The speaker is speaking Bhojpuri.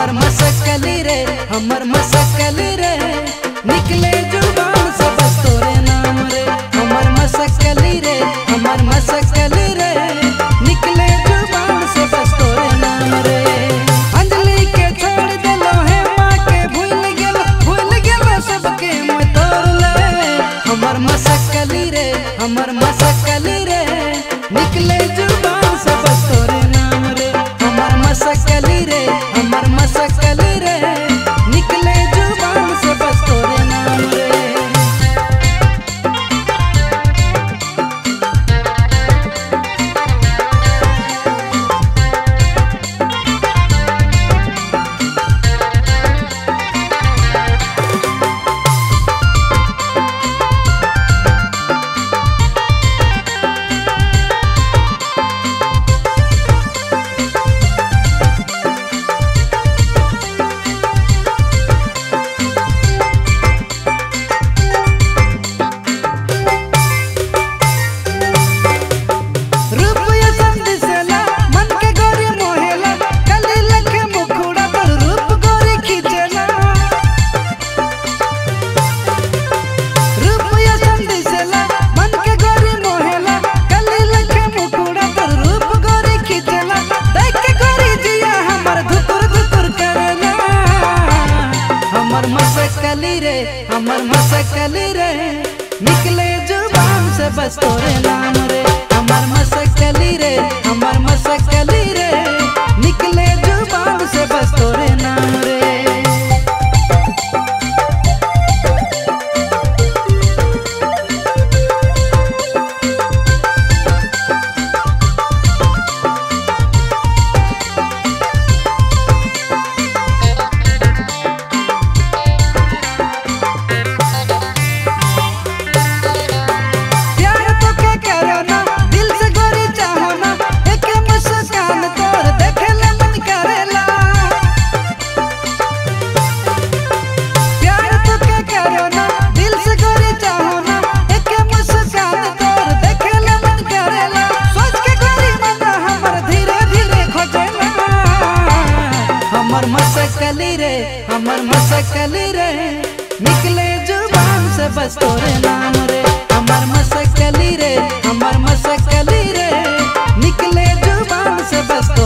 हमर मसकली रे, हमर मसकली रे, निकले जुबान से बस तोरे नाम रे। हमर मसकली रे, हमर मसकली रे, निकले जुबान से बस तोरे नाम रे। अंजलि के छोड़ देलो है माँ के, भूल गेलो सबके मैं तोड़ ले। हमर मसकली रे, हमर मसकली रे, निकले जुबान से बस तोरे नाम रे। हमर मसकली रे, हमर मसकली रे, निकले जुबान से बस तोरे नाम रे। मसकली रे, हमर मसकली रे, निकले जुबान से बस तोरे नाम रे। हमर मसकली रे, हमर मसकली रे, निकले जुबान से बस तोरे नाम रे। हमर मसकली रे, हमर मसकली रे, निकले जुबान से बस तोरे नाम रे। हमर मसकली रे, हमर मसकली रे, निकले जुबान से बस